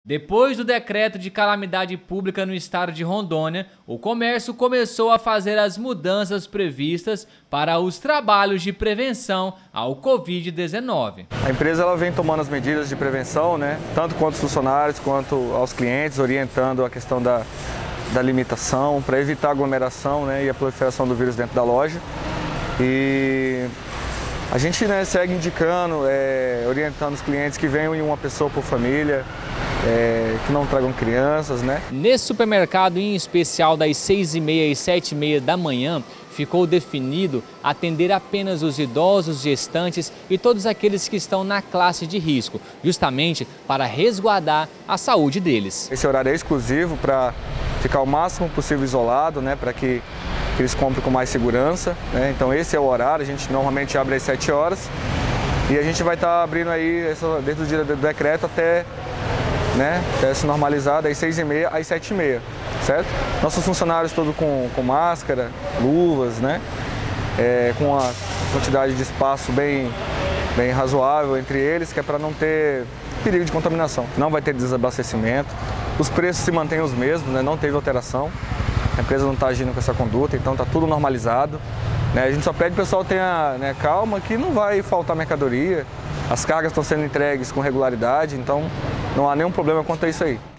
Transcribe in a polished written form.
Depois do decreto de calamidade pública no estado de Rondônia, o comércio começou a fazer as mudanças previstas para os trabalhos de prevenção ao Covid-19. A empresa ela vem tomando as medidas de prevenção, tanto quanto os funcionários quanto aos clientes, orientando a questão da limitação para evitar a aglomeração e a proliferação do vírus dentro da loja. E a gente segue indicando, orientando os clientes que venham em uma pessoa por família, que não tragam crianças, Nesse supermercado, em especial das 6h30 e 7h30 da manhã, ficou definido atender apenas os idosos, gestantes e todos aqueles que estão na classe de risco, justamente para resguardar a saúde deles. Esse horário é exclusivo para ficar o máximo possível isolado, para que eles comprem com mais segurança. Então esse é o horário, a gente normalmente abre às 7 horas e a gente vai estar abrindo aí desde o dia do decreto até se normalizar das 6h30 às 7h30, certo? Nossos funcionários todos com máscara, luvas, com a quantidade de espaço bem razoável entre eles, que é para não ter perigo de contaminação. Não vai ter desabastecimento, os preços se mantêm os mesmos, não teve alteração, a empresa não está agindo com essa conduta, então está tudo normalizado. A gente só pede que o pessoal tenha calma, que não vai faltar mercadoria, as cargas estão sendo entregues com regularidade, então não há nenhum problema quanto a isso aí.